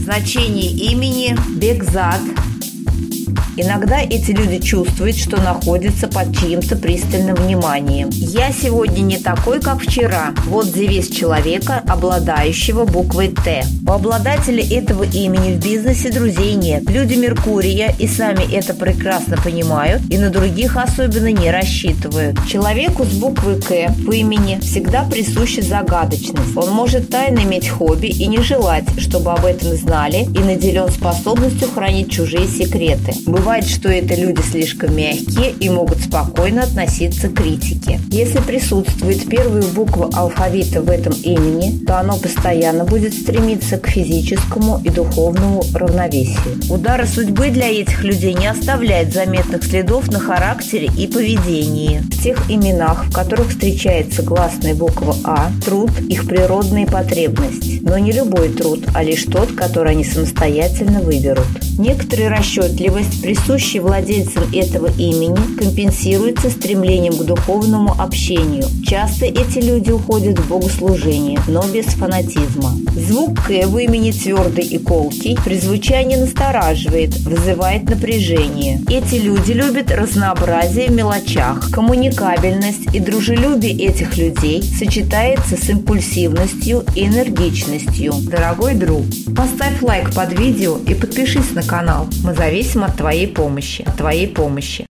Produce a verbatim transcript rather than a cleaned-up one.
Значение имени Бекзат. Иногда эти люди чувствуют, что находятся под чьим-то пристальным вниманием. Я сегодня не такой, как вчера. Вот девиз человека, обладающего буквой Т. У обладателя этого имени в бизнесе друзей нет. Люди Меркурия и сами это прекрасно понимают, и на других особенно не рассчитывают. Человеку с буквой К по имени всегда присуща загадочность. Он может тайно иметь хобби и не желать, чтобы об этом знали, и наделен способностью хранить чужие секреты. Бывает, что это люди слишком мягкие и могут спокойно относиться к критике. Если присутствует первая буква алфавита в этом имени, то оно постоянно будет стремиться к физическому и духовному равновесию. Удары судьбы для этих людей не оставляют заметных следов на характере и поведении. В тех именах, в которых встречается гласная буква А, труд – их природная потребность. Но не любой труд, а лишь тот, который они самостоятельно выберут. Некоторая расчетливость, присущая владельцам этого имени, компенсируется стремлением к духовному общению. Часто эти люди уходят в богослужение, но без фанатизма. Звук К в имени твердый и колкий, при звучании настораживает, вызывает напряжение. Эти люди любят разнообразие в мелочах. Коммуникабельность и дружелюбие этих людей сочетается с импульсивностью и энергичностью. Дорогой друг, поставь лайк под видео и подпишись на канал. Мы зависим от твоей помощи, от твоей помощи.